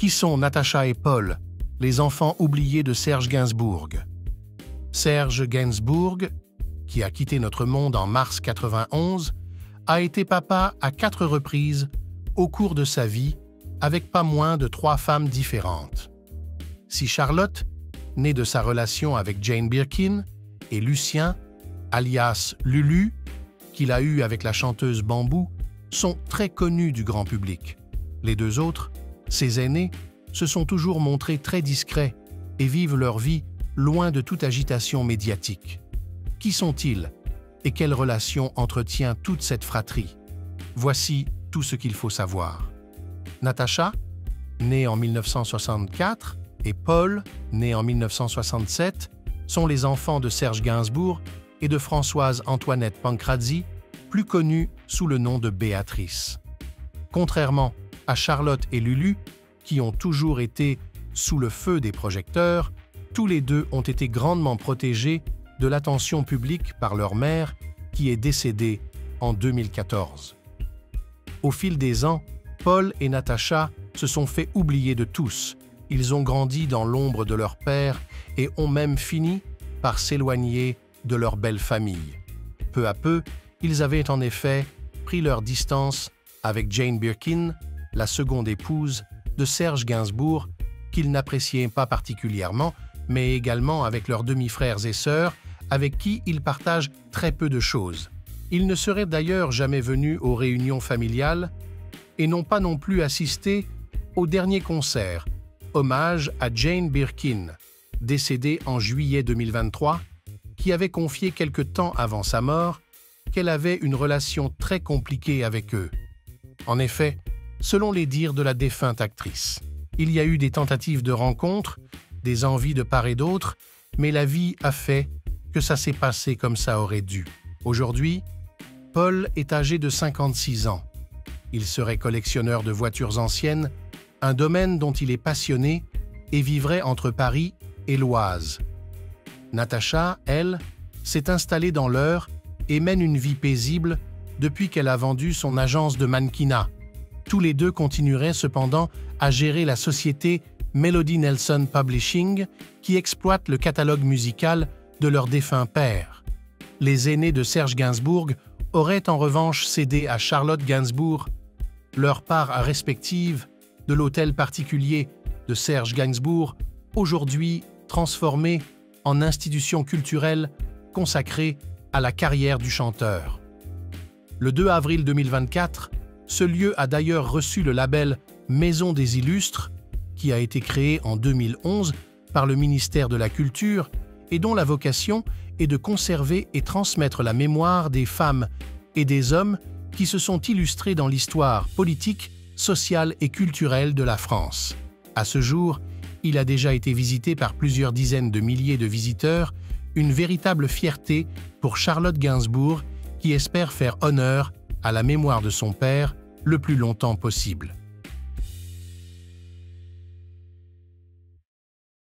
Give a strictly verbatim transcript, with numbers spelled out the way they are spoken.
Qui sont Natacha et Paul, les enfants oubliés de Serge Gainsbourg? Serge Gainsbourg, qui a quitté notre monde en mars quatre-vingt-onze, a été papa à quatre reprises au cours de sa vie, avec pas moins de trois femmes différentes. Si Charlotte, née de sa relation avec Jane Birkin, et Lucien, alias Lulu, qu'il a eu avec la chanteuse Bambou, sont très connus du grand public. Les deux autres, ses aînés, se sont toujours montrés très discrets et vivent leur vie loin de toute agitation médiatique. Qui sont-ils et quelle relation entretient toute cette fratrie? Voici tout ce qu'il faut savoir. Natacha, née en mille neuf cent soixante-quatre, et Paul, né en mille neuf cent soixante-sept, sont les enfants de Serge Gainsbourg et de Françoise Antoinette Pancrazzi, plus connue sous le nom de Béatrice. Contrairement à Charlotte et Lulu, qui ont toujours été sous le feu des projecteurs, tous les deux ont été grandement protégés de l'attention publique par leur mère, qui est décédée en deux mille quatorze. Au fil des ans, Paul et Natacha se sont fait oublier de tous. Ils ont grandi dans l'ombre de leur père et ont même fini par s'éloigner de leur belle famille. Peu à peu, ils avaient en effet pris leur distance avec Jane Birkin, la seconde épouse de Serge Gainsbourg, qu'ils n'appréciaient pas particulièrement, mais également avec leurs demi-frères et sœurs, avec qui ils partagent très peu de choses. Ils ne seraient d'ailleurs jamais venus aux réunions familiales et n'ont pas non plus assisté au dernier concert, hommage à Jane Birkin, décédée en juillet deux mille vingt-trois, qui avait confié quelque temps avant sa mort qu'elle avait une relation très compliquée avec eux. En effet, selon les dires de la défunte actrice, il y a eu des tentatives de rencontres, des envies de part et d'autre, mais la vie a fait que ça s'est passé comme ça aurait dû. Aujourd'hui, Paul est âgé de cinquante-six ans. Il serait collectionneur de voitures anciennes, un domaine dont il est passionné, et vivrait entre Paris et l'Oise. Natacha, elle, s'est installée dans l'Eure et mène une vie paisible depuis qu'elle a vendu son agence de mannequinat. Tous les deux continueraient cependant à gérer la société Melody Nelson Publishing qui exploite le catalogue musical de leur défunt père. Les aînés de Serge Gainsbourg auraient en revanche cédé à Charlotte Gainsbourg leur part respective de l'hôtel particulier de Serge Gainsbourg, aujourd'hui transformé en institution culturelle consacrée à la carrière du chanteur. Le deux avril deux mille vingt-quatre, ce lieu a d'ailleurs reçu le label Maison des Illustres, qui a été créé en deux mille onze par le ministère de la Culture et dont la vocation est de conserver et transmettre la mémoire des femmes et des hommes qui se sont illustrés dans l'histoire politique, sociale et culturelle de la France. À ce jour, il a déjà été visité par plusieurs dizaines de milliers de visiteurs, une véritable fierté pour Charlotte Gainsbourg qui espère faire honneur à la mémoire de son père le plus longtemps possible.